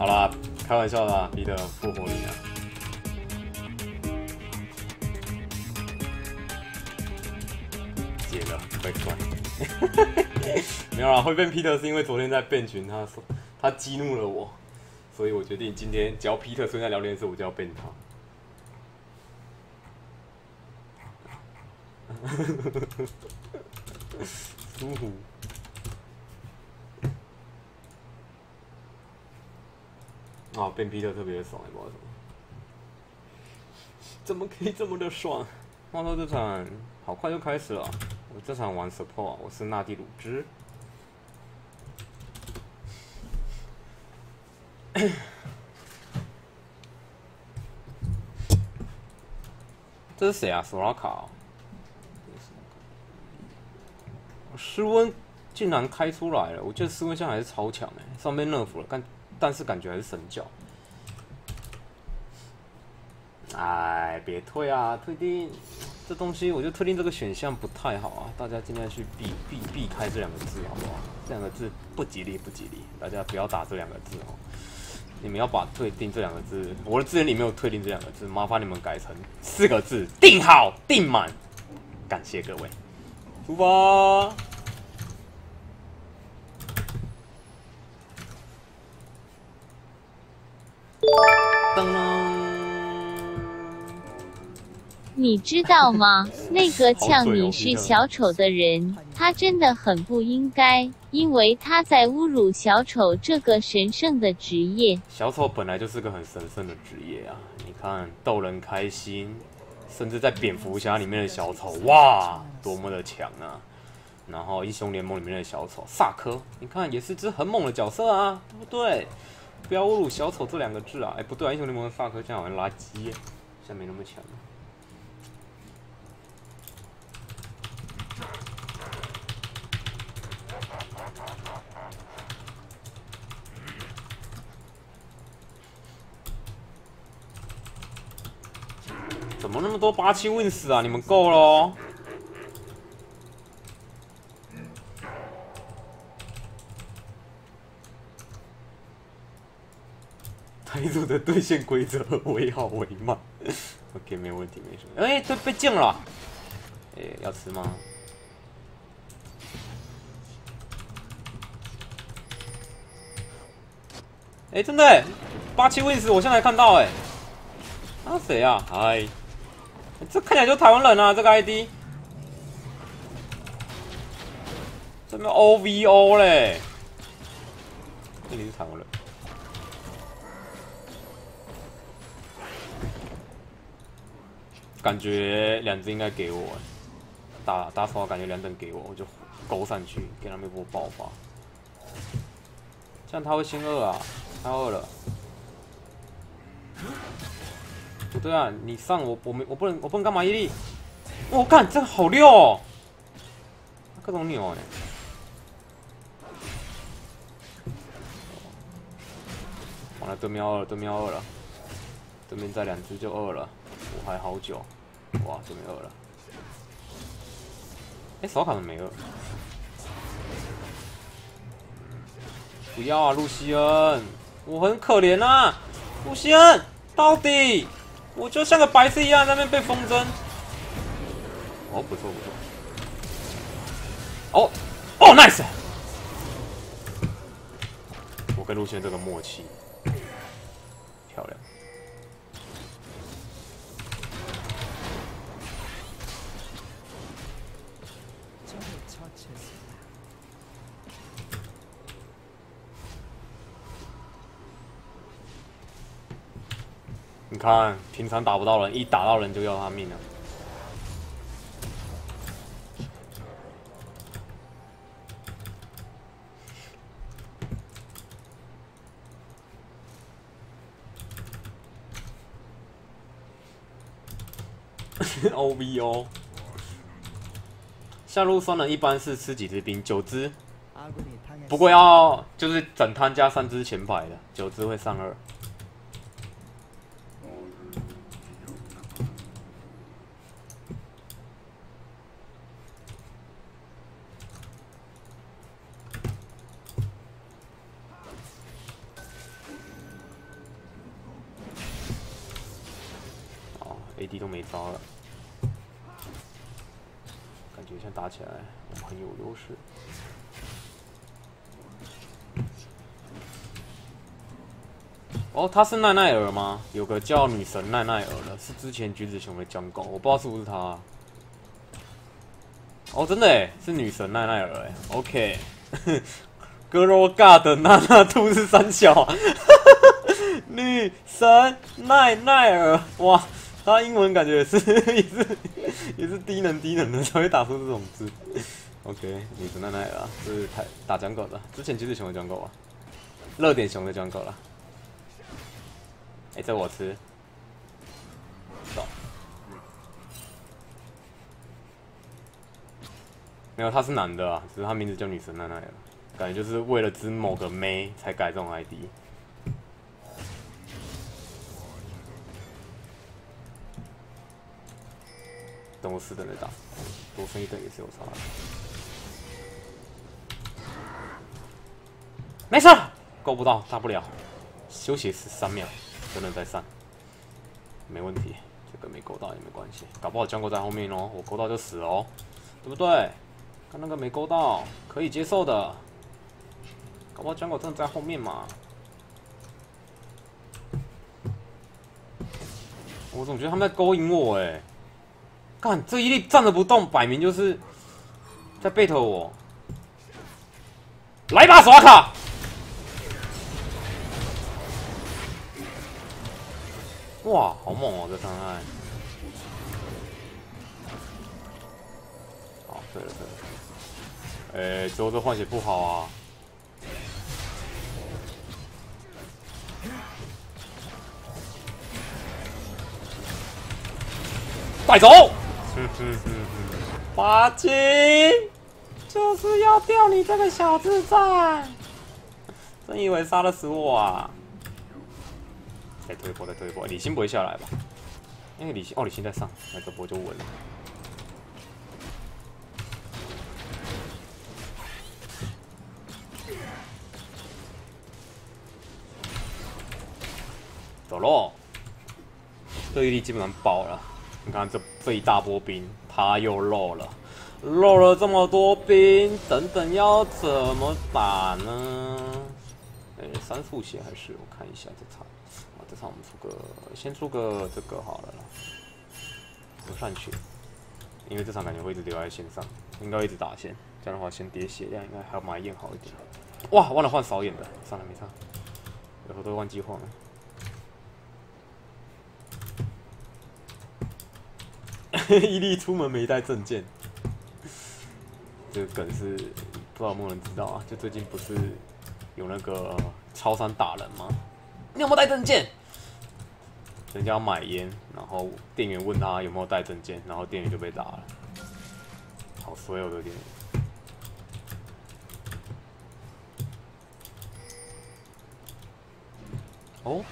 好啦，开玩笑啦，彼得复活你啊！解了，乖乖。没有啦，会变 Peter 是因为昨天在变群，他激怒了我，所以我决定今天只要 Peter 出现在聊天室，我就要变他。舒服。啊，变 Peter 特别的爽，也不知道为什么。怎么可以这么的爽？话说这场好快就开始了，我这场玩 support， 我是纳蒂鲁兹。这是谁啊？索拉卡、哦。室温竟然开出来了，我觉得室温现在还是超强哎，上面nerf了，但是感觉还是神教。哎，别退啊！退订这东西，我觉得退订这个选项不太好啊，大家尽量去避开这两个字，好不好？这两个字不吉利，不吉利，大家不要打这两个字哦。你们要把退订这两个字，我的字典里没有退订这两个字，麻烦你们改成4个字：订好、订满。感谢各位，出发！噔噔。 你知道吗？那个呛你是小丑的人，他真的很不应该，因为他在侮辱小丑这个神圣的职业。 小丑本来就是个很神圣的职业啊！你看逗人开心，甚至在蝙蝠侠里面的小丑，哇，多么的强啊！然后英雄联盟里面的小丑萨科，你看也是只很猛的角色啊，对不对？不要侮辱小丑这两个字啊！哎，不对啊，英雄联盟的萨科现在好像垃圾耶，现在没那么强。怎么那么多87 wins 啊？你们够了哦！台主的兑现规则为好为慢。OK， 没问题，没事。哎，这被禁了。哎，要吃吗？哎，真的，87 wins，我现在才看到哎。啊，谁啊？嗨，这看起来就台湾人啊，这个 ID。这边 OVO 嘞，这里是台湾人。感觉2只应该给我，打手感觉2等给我，我就勾上去给他们一波爆发。这样他会先2啊，他2了。不对啊，你上我不能干嘛伊利？我干，这个好溜哦，各种牛哎。完了，对面2了，对面2了，对面再2只就2了，我还好久。哇，对面2了。哎，手卡怎么没2？不要啊，露西恩，我很可怜啊，露西恩，到底，我就像个白痴一样在那边被风筝。哦，不错不错。哦哦 ，nice！ 我跟露西恩这个默契，漂亮。你看，平常打不到人，一打到人就要他命了。OVO， 下路双人一般是吃几只兵？9只，不过要就是整摊加3只前排的，9只会上2。 AD 都没招了，感觉现在打起来我们很有优势。哦，他是奈奈儿吗？有个叫女神奈奈儿的，是之前橘子熊的江狗，我不知道是不是他。哦，真的哎，是女神奈奈儿哎。OK， 格罗嘎的娜娜兔是三小，女神奈奈儿，哇，他英文感觉也是低能的才会打出这种字。OK， 女神奈奈儿啊，是打江狗的，之前橘子熊的江狗啊，热点熊的江狗啦。哎，这我吃，走。没有，他是男的啊，只是他名字叫女神奈奈儿，感觉就是为了指某个妹才改这种 ID。等我4等再打，多升1等也是有差的。没事，够不到，大不了休息13秒，真的再上，没问题。这个没勾到也没关系，搞不好江狗在后面哦，我勾到就死哦，对不对？看那个没勾到，可以接受的。搞不好江狗真的在后面嘛？我总觉得他们在勾引我哎！看这一粒站着不动，摆明就是在背头我。来吧，耍卡！哇，好猛哦，这伤害！好，对了。最后这换血不好啊。带走！八金就是要钓你这个小智障！真以为杀得死我啊？再推一波，李信不会下来吧？因为李信在上，那这波就稳了。走喽！这一粒基本上爆了。你看这一大波兵，他又漏了这么多兵，等要怎么打呢？3速血还是我看一下这场，这场我们先出个这个好了啦，不上血，因为这场感觉会一直留在线上，应该会一直打线，这样的话先叠血量应该还要马验好一点。哇，忘了换扫眼的，算了没差，有时候都会忘记换了。伊利出门没带证件，这个梗是不知道有没有人知道啊？就最近不是有那个超商打人吗？你有没有带证件？人家要买烟，然后店员问他有没有带证件，然后店员就被打了，好衰哦，这个店员。哦。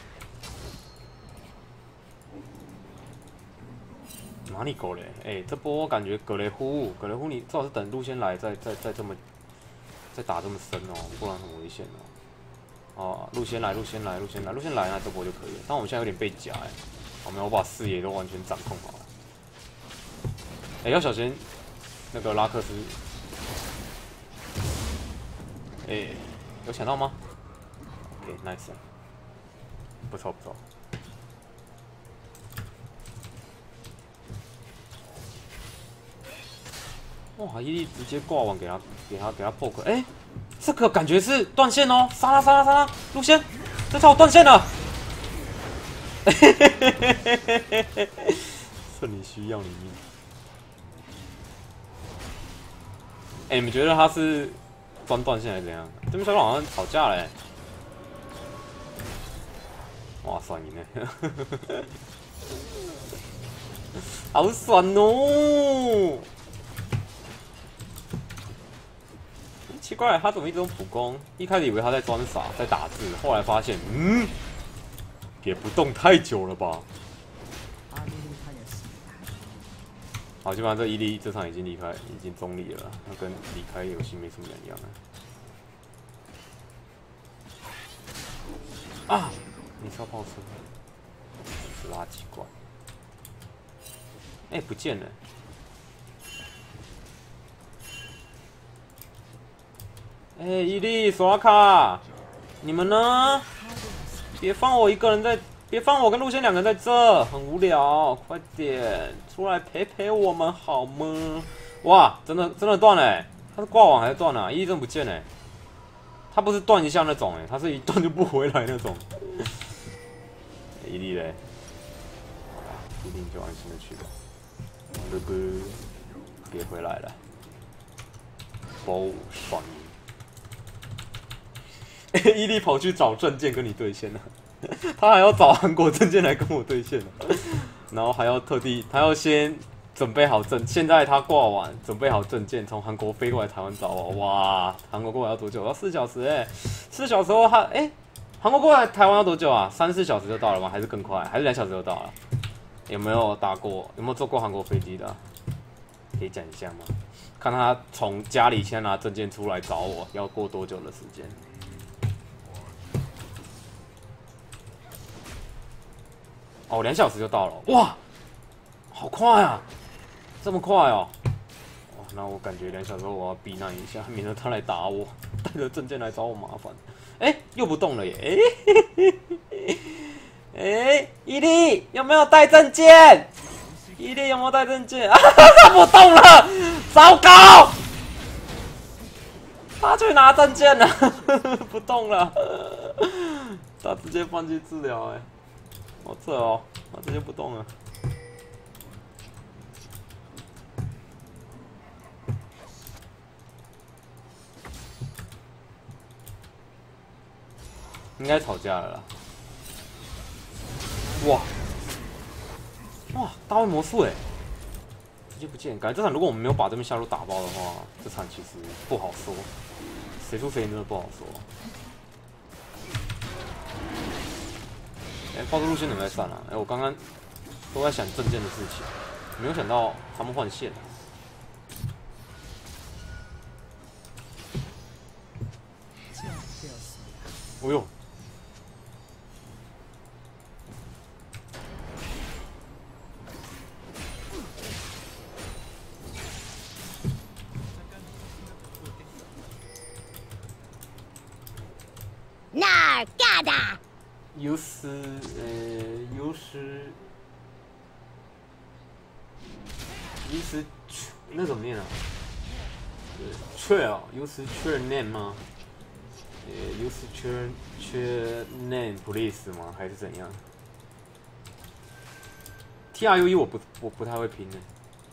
哪里狗嘞？这波我感觉格雷夫你最好是等路先来，再打这么深哦，不然很危险哦。路先来，那这波就可以了。但我们现在有点被夹好，没有，我把视野都完全掌控好了。要小心那个拉克斯。有抢到吗 ？OK， nice， 不错。哇！伊利直接挂网给他 poke， 这个感觉是断线哦！杀他！路线，这招断线了！趁你需要你命！你们觉得他是断线还是怎样？对面小狗好像吵架嘞！哇，爽赢了！好爽哦！奇怪，他怎么一直用普攻？一开始以为他在装傻，在打字，后来发现，也不动太久了吧？好，基本上这伊利这场已经中立了，那跟离开游戏没什么两样啊！你是要炮车？是垃圾怪。 哎，不见了。哎，伊利、索拉卡，你们呢？别放我一个人在，别放我跟陆仙两个人在这，很无聊。快点出来陪陪我们好吗？哇，真的断了欸，他是挂网还是断了啊？伊利真的不见了欸。他不是断一下那种，他是一断就不回来那种。伊利嘞，好啦，伊利就安心的去吧。哥哥，别回来了，包爽赢。伊利跑去找证件跟你对线了，他还要找韩国证件来跟我对线了，然后还要特地，他要先准备好证，现在他挂完，准备好证件，从韩国飞过来台湾找我。哇，韩国过来要多久？要4小时哎，4小时后他韩国过来台湾要多久啊？3、4小时就到了吗？还是更快？还是2小时就到了？有没有打过？有没有坐过韩国飞机的啊？可以讲一下吗？看他从家里先拿证件出来找我，要过多久的时间？哦，2小时就到了，哇，好快啊！这么快哦！哇，那我感觉2小时后我要避难一下，免得他来打我，带着证件来找我麻烦。又不动了耶！伊利有没有带证件？伊利有没有带证件？啊，他不动了，糟糕！他去拿证件了，不动了，他直接放弃治疗好扯哦，他直接不动了。应该吵架了啦！哇，大卫魔术直接不见。感觉这场如果我们没有把这边下路打爆的话，这场其实不好说，谁输谁赢真的不好说。爆出路线怎么在上啊？我刚刚都在想证件的事情，没有想到他们换线了。哎呦！ 那儿嘎达， 有时那怎么念啊？缺哦，有时缺 name 吗？有时缺 name please 吗？还是怎样 ？TRUE 我不太会拼呢。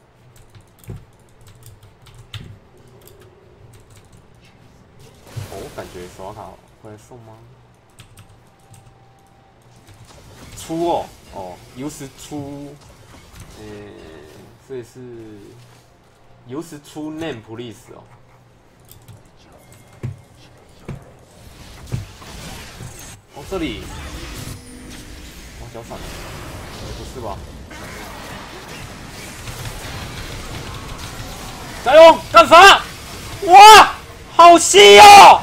感觉手卡回来送吗？出有时出，所以是有时出 name please 这里，脚闪了，不是吧？加油，干啥？哇，好细哦！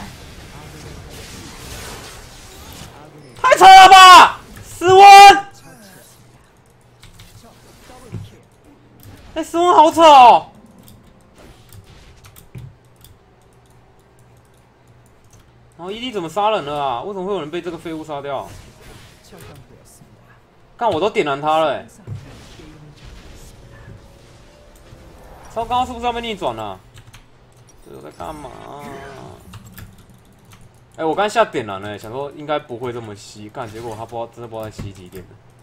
太扯了吧！斯温，斯温好扯哦！然后伊利怎么杀人了啊？为什么会有人被这个废物杀掉？看我都点燃他了超刚刚是不是要被逆转了？这在干嘛我刚才下点燃了，想说应该不会这么吸，干结果他真的不知道在吸几点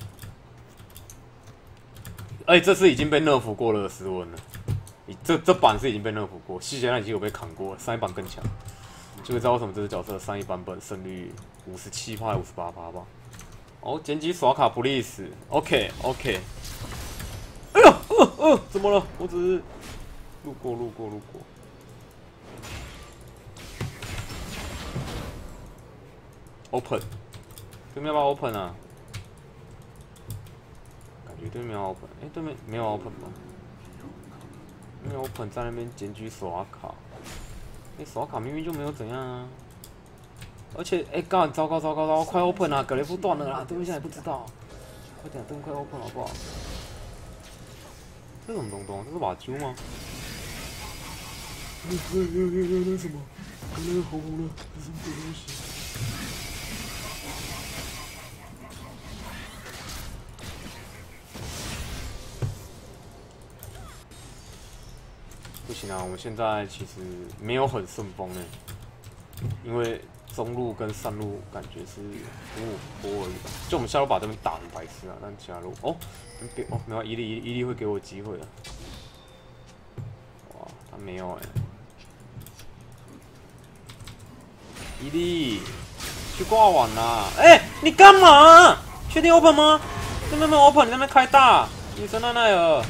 的。这次已经被nerf过了斯温了，这版是已经被nerf过，细节上已经有被砍过了，上一版更强。就会知道为什么这只角色上一版本胜率57%、58%吧。剪辑刷卡不历史 ，OK。哎呦，怎么了？我只是路过。Open， 对面要不要 Open 啊？感觉对面要 Open，对面没有 Open 吧？没有 Open 在那边检举刷卡，刷卡明明就没有怎样啊！而且干糟糕，快 Open 啊！格雷夫断了啦，对面现在也不知道，快点，对面快 Open 好不好？ 这什么东东？这是瓦揪吗？那什么？那个红红的，这是什么东西？不行啊，我们现在其实没有很顺风哎，因为中路跟上路感觉是普普波而已吧。就我们下路把这边打很白痴啊，但下路哦，没有伊利会给我机会的。哇，他没有哎，伊利去挂网啦！哎，你干嘛？确定 open 吗？这边没有 open， 你那边开大，女神奈奈尔。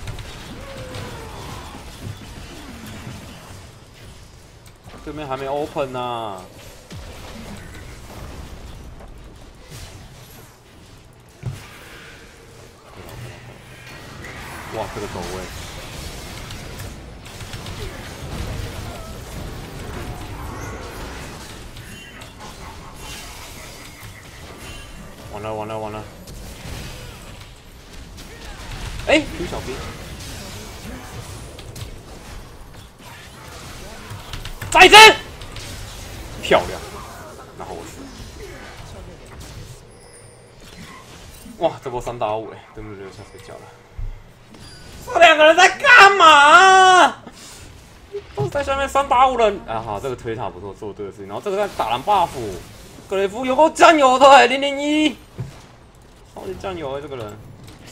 这边还没 open 呢、啊。哇，这个走位！完了完了完了！哎，有小兵！再一针，漂亮！然后我死了。哇，这波3打5哎，对不对？下睡觉了。这两个人在干嘛？都在下面3打5了。啊好，这个推塔不错，做对的事情。然后这个在打蓝 buff， 格雷夫有够酱油的哎，001，超级酱油哎，这个人。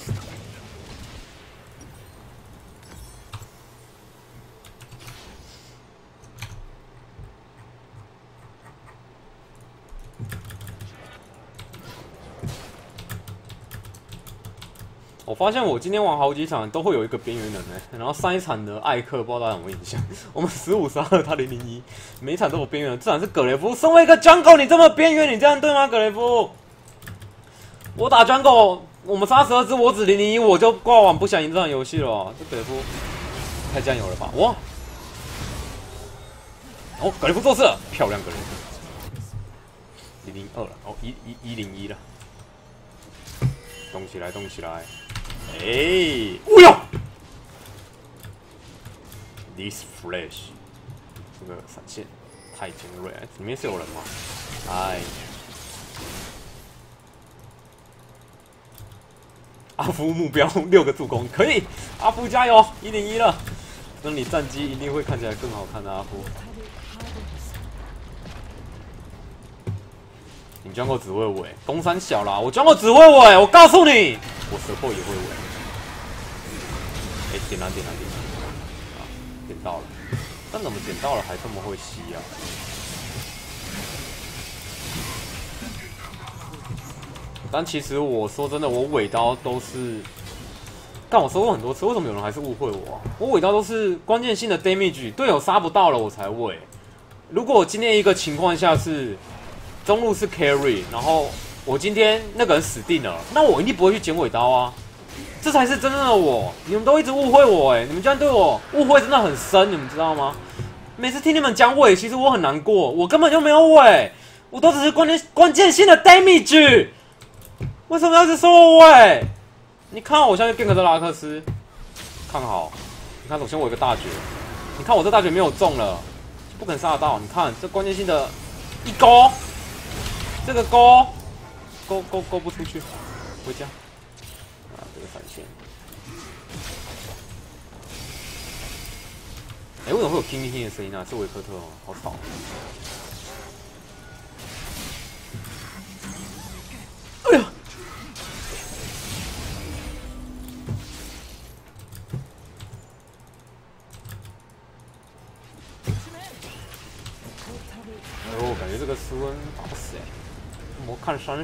我发现我今天玩好几场都会有一个边缘人哎，然后上一场的艾克不知道大家有没有印象？我们15-12，他001，每一场都有边缘人。这场是格雷夫，身为一个 jungle， 你这么边缘，你这样对吗？格雷夫，我打 jungle， 我们32只，我只001，我就挂网不想赢这场游戏了。这格雷夫太酱油了吧？哇！哦，格雷夫做事了，漂亮格雷夫。002了，哦101了，动起来，动起来！哎，哦哟 ！This flash， 这个闪现太尖锐了，里面是有人吗？哎，阿夫目标6个助攻，可以，阿夫加油，101了，那你战绩一定会看起来更好看的，阿夫。你 jungle 只会尾，攻三小啦！我 jungle 只会尾，我告诉你，我support也会尾。哎，点燃，啊，点到了，但怎么点到了还这么会吸啊？但其实我说真的，我尾刀都是，但我说过很多次，为什么有人还是误会我、啊？我尾刀都是关键性的 damage， 队友杀不到了我才尾。如果我今天一个情况下是中路是 carry， 然后我今天那个人死定了，那我一定不会去捡尾刀啊，这才是真正的我。你们都一直误会我你们这样对我误会真的很深，你们知道吗？每次听你们讲尾，其实我很难过，我根本就没有尾，我都只是关键性的 damage。为什么要一直说我尾？你看我现在 gank 这拉克斯，看好，你看首先我有个大绝，你看我这大绝没有中了，不可能杀得到。你看这关键性的一勾，这个勾不出去，回家。啊，这个闪现。为什么会有听听的声音啊？是维克特哦，好吵。哎呀！我感觉这个斯温打不死魔看30。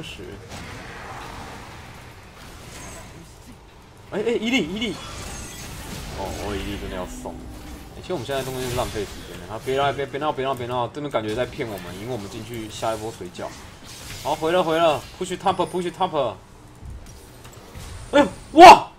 伊利！哦，我伊利真的要送。其实我们现在东西是浪费时间的，别闹，这边感觉在骗我们，因为我们进去下一波水饺。好，回了 ，push top。哎呦，哇！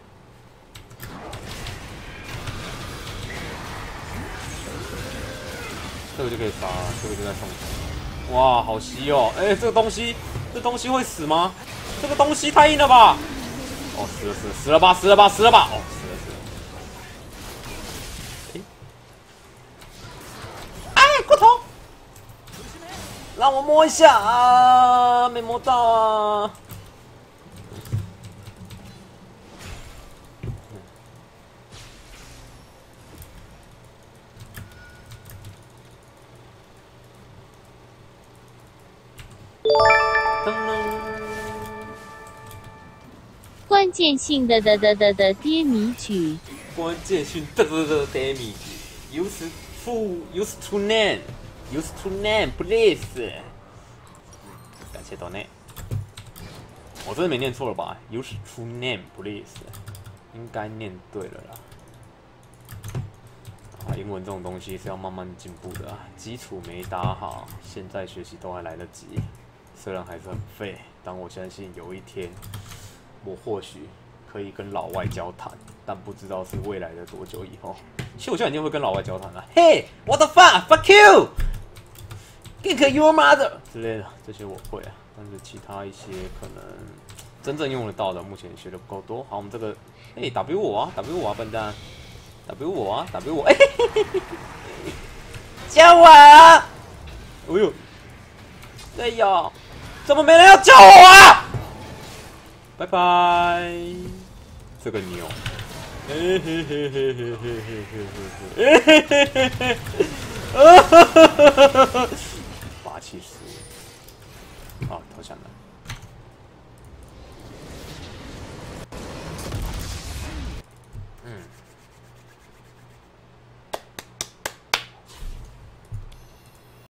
这个就可以杀，这个就在送。哇，好稀哦！这东西会死吗？这个东西太硬了吧！哦，死了吧！哦，死了。 让我摸一下啊，没摸到啊。噔噔。 关键性的跌米曲， 关键性的跌米曲 ，use to name please。感谢多内，我真的没念错了吧 ？use to name please， 应该念对了啦。啊，英文这种东西是要慢慢进步的啊，基础没打好，现在学习都还来得及。虽然还是很废，但我相信有一天，我或许可以跟老外交谈，但不知道是未来的多久以后。其实我现在一定会跟老外交谈啊。Hey, what the fuck, fuck you, kick your mother 之类的，这些我会啊。但是其他一些可能真正用得到的，目前学的不够多。好，我们这个，W 我啊 ，W 我啊，笨蛋 ，W 我啊 ，W 我，救我啊！哎呦，队友，怎么没人要救我啊？拜拜，这个牛，霸气死！啊，投降了。